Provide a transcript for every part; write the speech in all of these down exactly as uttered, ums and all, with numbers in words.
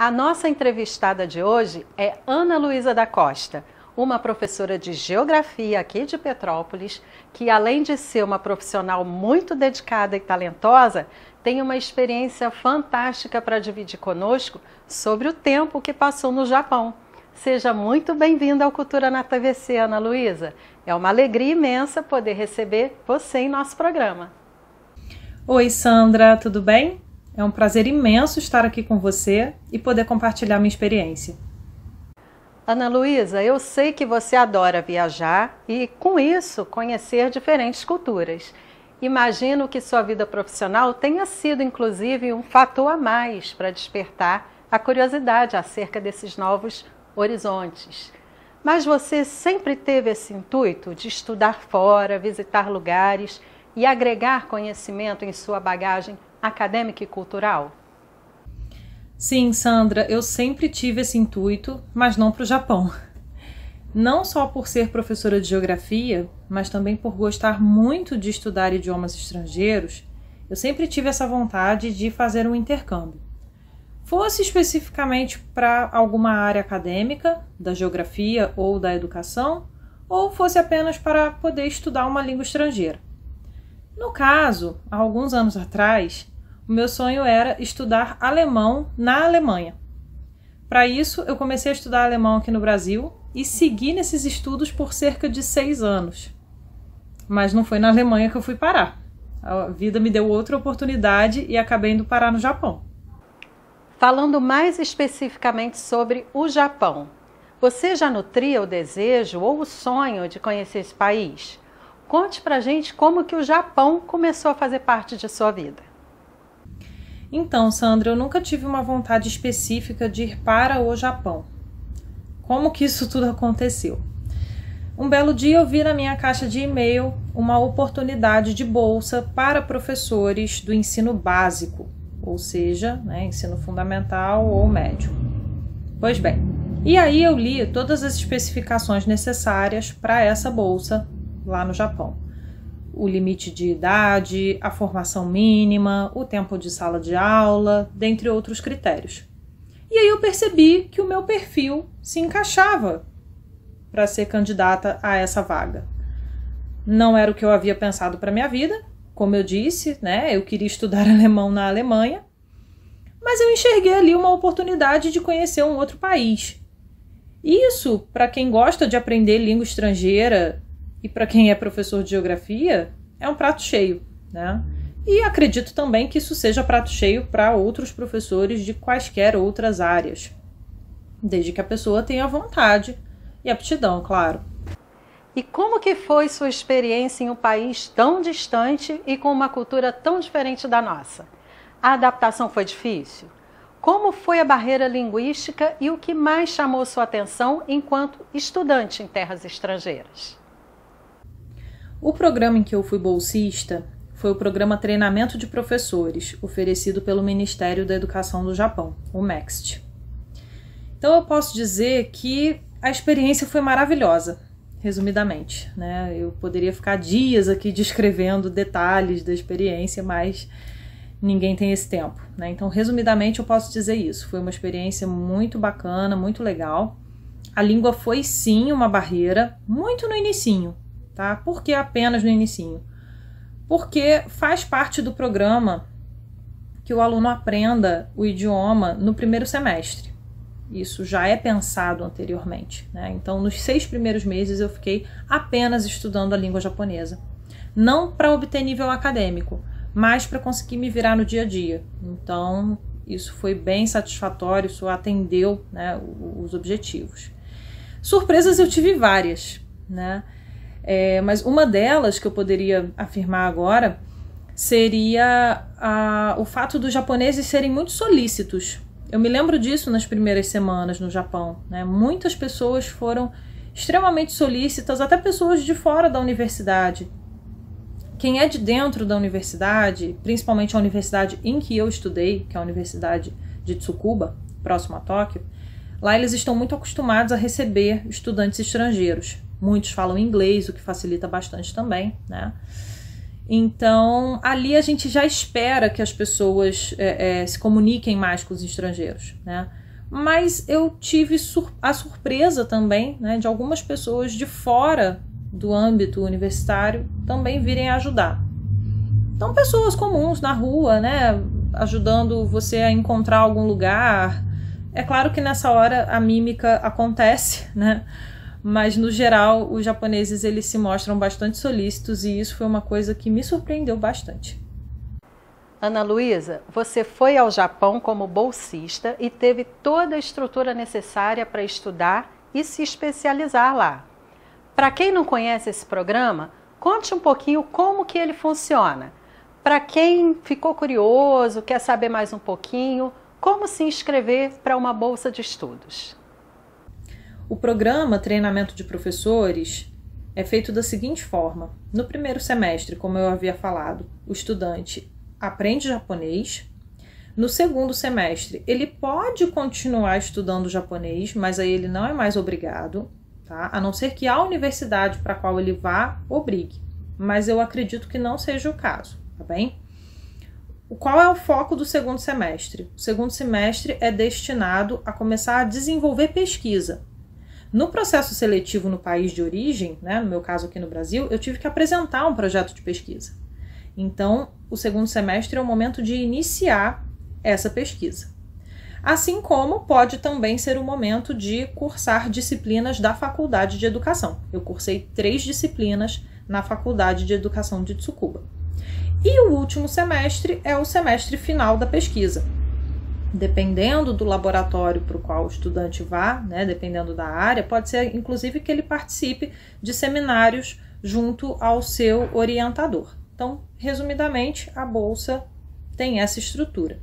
A nossa entrevistada de hoje é Ana Luísa da Costa, uma professora de Geografia aqui de Petrópolis, que além de ser uma profissional muito dedicada e talentosa, tem uma experiência fantástica para dividir conosco sobre o tempo que passou no Japão. Seja muito bem-vinda ao Cultura na T V C, Ana Luísa. É uma alegria imensa poder receber você em nosso programa. Oi, Sandra, tudo bem? É um prazer imenso estar aqui com você e poder compartilhar minha experiência. Ana Luísa, eu sei que você adora viajar e, com isso, conhecer diferentes culturas. Imagino que sua vida profissional tenha sido, inclusive, um fator a mais para despertar a curiosidade acerca desses novos horizontes. Mas você sempre teve esse intuito de estudar fora, visitar lugares e agregar conhecimento em sua bagagem acadêmica e cultural? Sim, Sandra, eu sempre tive esse intuito, mas não para o Japão. Não só por ser professora de geografia, mas também por gostar muito de estudar idiomas estrangeiros, eu sempre tive essa vontade de fazer um intercâmbio. Fosse especificamente para alguma área acadêmica, da geografia ou da educação, ou fosse apenas para poder estudar uma língua estrangeira. No caso, há alguns anos atrás, o meu sonho era estudar alemão na Alemanha. Para isso, eu comecei a estudar alemão aqui no Brasil e segui nesses estudos por cerca de seis anos. Mas não foi na Alemanha que eu fui parar. A vida me deu outra oportunidade e acabei indo parar no Japão. Falando mais especificamente sobre o Japão, você já nutria o desejo ou o sonho de conhecer esse país? Conte pra gente como que o Japão começou a fazer parte de sua vida. Então, Sandra, eu nunca tive uma vontade específica de ir para o Japão. Como que isso tudo aconteceu? Um belo dia eu vi na minha caixa de e-mail uma oportunidade de bolsa para professores do ensino básico, ou seja, né, ensino fundamental ou médio. Pois bem, e aí eu li todas as especificações necessárias para essa bolsa lá no Japão. O limite de idade, a formação mínima, o tempo de sala de aula, dentre outros critérios. E aí eu percebi que o meu perfil se encaixava para ser candidata a essa vaga. Não era o que eu havia pensado para minha vida, como eu disse, né? Eu queria estudar alemão na Alemanha, mas eu enxerguei ali uma oportunidade de conhecer um outro país. Isso, para quem gosta de aprender língua estrangeira e para quem é professor de geografia, é um prato cheio, né? E acredito também que isso seja prato cheio para outros professores de quaisquer outras áreas, desde que a pessoa tenha vontade e aptidão, claro. E como que foi sua experiência em um país tão distante e com uma cultura tão diferente da nossa? A adaptação foi difícil? Como foi a barreira linguística e o que mais chamou sua atenção enquanto estudante em terras estrangeiras? O programa em que eu fui bolsista foi o programa Treinamento de Professores, oferecido pelo Ministério da Educação do Japão, o MEXT. Então eu posso dizer que a experiência foi maravilhosa, resumidamente, né? Eu poderia ficar dias aqui descrevendo detalhes da experiência, mas ninguém tem esse tempo, né? Então, resumidamente, eu posso dizer isso. Foi uma experiência muito bacana, muito legal. A língua foi, sim, uma barreira, muito no inicinho, tá? Por que apenas no inicinho? Porque faz parte do programa que o aluno aprenda o idioma no primeiro semestre. Isso já é pensado anteriormente, né? Então, nos seis primeiros meses eu fiquei apenas estudando a língua japonesa. Não para obter nível acadêmico, mas para conseguir me virar no dia a dia. Então, isso foi bem satisfatório, isso atendeu, né, os objetivos. Surpresas eu tive várias, né? É, mas uma delas que eu poderia afirmar agora seria a, o fato dos japoneses serem muito solícitos. Eu me lembro disso nas primeiras semanas no Japão, né? Muitas pessoas foram extremamente solícitas, até pessoas de fora da universidade. Quem é de dentro da universidade, principalmente a universidade em que eu estudei, que é a Universidade de Tsukuba, próximo a Tóquio, lá eles estão muito acostumados a receber estudantes estrangeiros. Muitos falam inglês, o que facilita bastante também, né? Então, ali a gente já espera que as pessoas é, é, se comuniquem mais com os estrangeiros, né? mas eu tive sur- a surpresa também, né, de algumas pessoas de fora do âmbito universitário também virem ajudar. Então, pessoas comuns na rua, né, ajudando você a encontrar algum lugar. É claro que nessa hora a mímica acontece, né, mas no geral os japoneses eles se mostram bastante solícitos e isso foi uma coisa que me surpreendeu bastante. Ana Luísa, você foi ao Japão como bolsista e teve toda a estrutura necessária para estudar e se especializar lá. Para quem não conhece esse programa, conte um pouquinho como que ele funciona. Para quem ficou curioso, quer saber mais um pouquinho, como se inscrever para uma bolsa de estudos. O programa Treinamento de Professores é feito da seguinte forma. No primeiro semestre, como eu havia falado, o estudante aprende japonês. No segundo semestre, ele pode continuar estudando japonês, mas aí ele não é mais obrigado, tá? A não ser que a universidade para a qual ele vá obrigue. Mas eu acredito que não seja o caso, tá bem? Qual é o foco do segundo semestre? O segundo semestre é destinado a começar a desenvolver pesquisa. No processo seletivo no país de origem, né, no meu caso aqui no Brasil, eu tive que apresentar um projeto de pesquisa. Então, o segundo semestre é o momento de iniciar essa pesquisa. Assim como pode também ser o momento de cursar disciplinas da Faculdade de Educação. Eu cursei três disciplinas na Faculdade de Educação de Tsukuba. E o último semestre é o semestre final da pesquisa. Dependendo do laboratório para o qual o estudante vá, né, dependendo da área, pode ser inclusive que ele participe de seminários junto ao seu orientador. Então, resumidamente, a bolsa tem essa estrutura.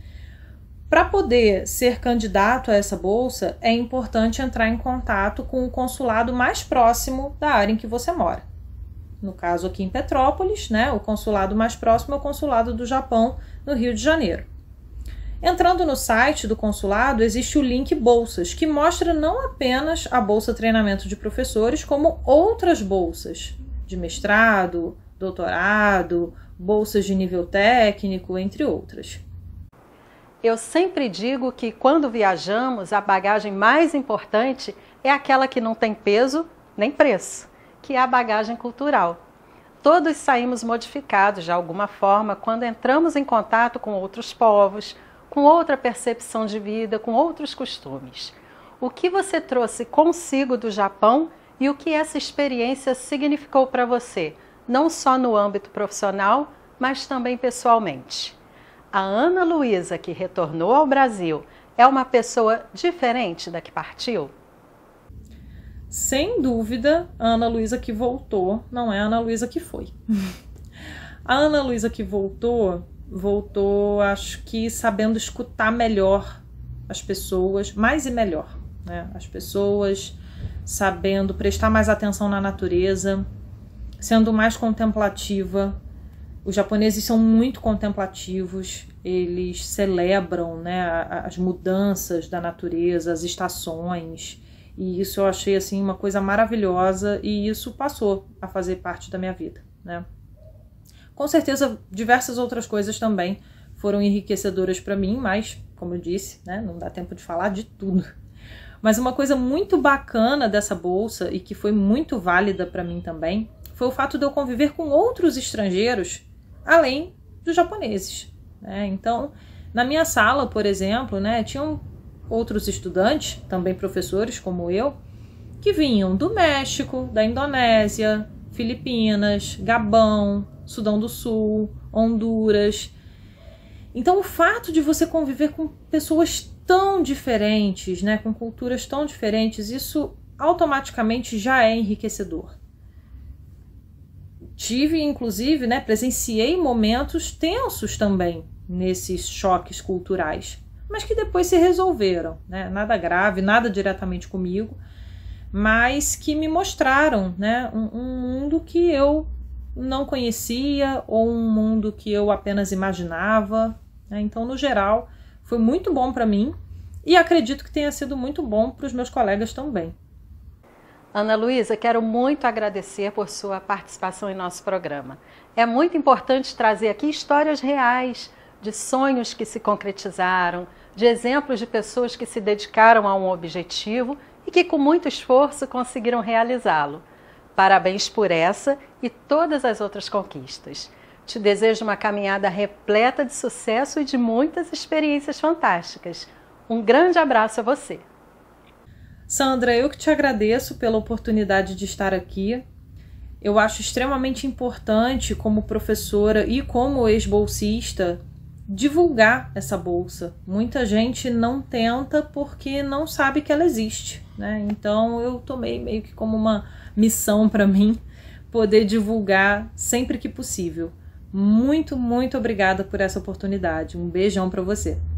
Para poder ser candidato a essa bolsa, é importante entrar em contato com o consulado mais próximo da área em que você mora. No caso aqui em Petrópolis, né, o consulado mais próximo é o consulado do Japão, no Rio de Janeiro. Entrando no site do consulado, existe o link Bolsas, que mostra não apenas a Bolsa Treinamento de Professores, como outras bolsas de mestrado, doutorado, bolsas de nível técnico, entre outras. Eu sempre digo que quando viajamos, a bagagem mais importante é aquela que não tem peso nem preço, que é a bagagem cultural. Todos saímos modificados de alguma forma quando entramos em contato com outros povos, com outra percepção de vida, com outros costumes. O que você trouxe consigo do Japão e o que essa experiência significou para você, não só no âmbito profissional, mas também pessoalmente? A Ana Luísa, que retornou ao Brasil, é uma pessoa diferente da que partiu? Sem dúvida, a Ana Luísa que voltou não é a Ana Luísa que foi. A Ana Luísa que voltou, voltou, acho que sabendo escutar melhor as pessoas, mais e melhor, né? As pessoas, sabendo prestar mais atenção na natureza, sendo mais contemplativa. Os japoneses são muito contemplativos, eles celebram, né, as mudanças da natureza, as estações, e isso eu achei assim uma coisa maravilhosa e isso passou a fazer parte da minha vida, né? Com certeza diversas outras coisas também foram enriquecedoras para mim, mas como eu disse, né, não dá tempo de falar de tudo. Mas uma coisa muito bacana dessa bolsa e que foi muito válida para mim também foi o fato de eu conviver com outros estrangeiros além dos japoneses, né? Então, na minha sala, por exemplo, né, tinham outros estudantes, também professores como eu, que vinham do México, da Indonésia, Filipinas, Gabão, Sudão do Sul, Honduras. Então, o fato de você conviver com pessoas tão diferentes, né, com culturas tão diferentes, isso automaticamente já é enriquecedor. Tive, inclusive, né, presenciei momentos tensos também nesses choques culturais, mas que depois se resolveram, né? Nada grave, nada diretamente comigo, mas que me mostraram, né, um, um mundo que eu não conhecia ou um mundo que eu apenas imaginava, né? Então, no geral, foi muito bom para mim e acredito que tenha sido muito bom para os meus colegas também. Ana Luísa, quero muito agradecer por sua participação em nosso programa. É muito importante trazer aqui histórias reais de sonhos que se concretizaram, de exemplos de pessoas que se dedicaram a um objetivo e que com muito esforço conseguiram realizá-lo. Parabéns por essa e todas as outras conquistas. Te desejo uma caminhada repleta de sucesso e de muitas experiências fantásticas. Um grande abraço a você. Sandra, eu que te agradeço pela oportunidade de estar aqui. Eu acho extremamente importante, como professora e como ex-bolsista, divulgar essa bolsa. Muita gente não tenta porque não sabe que ela existe, né? Então eu tomei meio que como uma missão para mim poder divulgar sempre que possível. Muito, muito obrigada por essa oportunidade. Um beijão para você.